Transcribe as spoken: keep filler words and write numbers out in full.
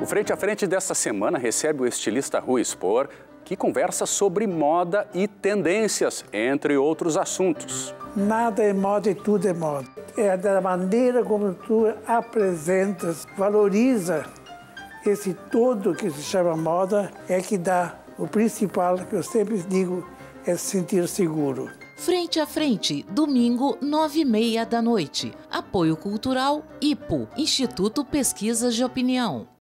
O Frente a Frente desta semana recebe o estilista Rui Spor, que conversa sobre moda e tendências, entre outros assuntos. Nada é moda e tudo é moda. É da maneira como tu apresentas, valoriza esse todo que se chama moda, é que dá o principal, que eu sempre digo, é se sentir seguro. Frente a Frente, domingo, nove e meia da noite. Apoio Cultural I P O, Instituto Pesquisas de Opinião.